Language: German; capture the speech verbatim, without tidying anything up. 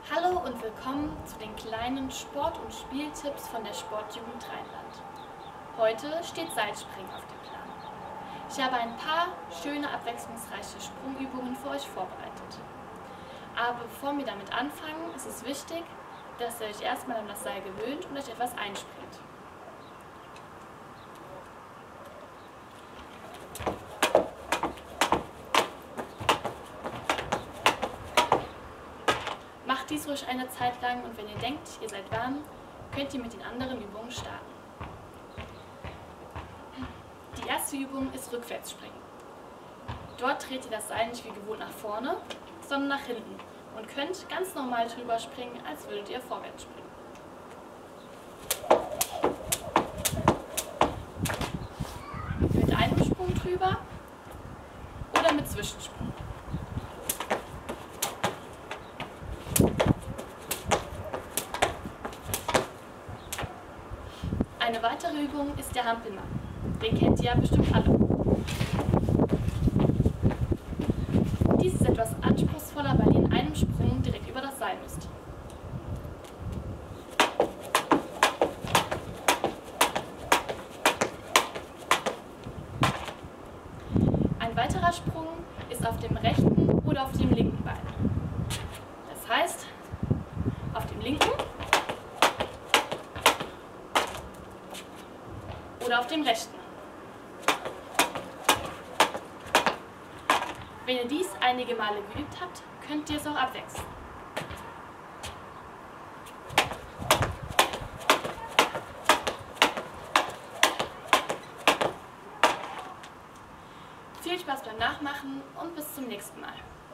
Hallo und willkommen zu den kleinen Sport- und Spieltipps von der Sportjugend Rheinland. Heute steht Seilspringen auf dem Plan. Ich habe ein paar schöne, abwechslungsreiche Sprungübungen für euch vorbereitet. Aber bevor wir damit anfangen, ist es wichtig, dass ihr euch erstmal an das Seil gewöhnt und euch etwas einspielt. Macht dies ruhig eine Zeit lang und wenn ihr denkt, ihr seid warm, könnt ihr mit den anderen Übungen starten. Die erste Übung ist Rückwärtsspringen. Dort dreht ihr das Seil nicht wie gewohnt nach vorne, sondern nach hinten und könnt ganz normal drüber springen, als würdet ihr vorwärts springen. Mit einem Sprung drüber oder mit Zwischensprung. Eine weitere Übung ist der Hampelmann. Den kennt ihr ja bestimmt alle. Dies ist etwas anspruchsvoller, weil ihr in einem Sprung direkt über das Seil müsst. Ein weiterer Sprung ist auf dem rechten oder auf dem linken Bein. Das heißt, auf dem linken oder auf dem rechten. Wenn ihr dies einige Male geübt habt, könnt ihr es auch abwechseln. Viel Spaß beim Nachmachen und bis zum nächsten Mal.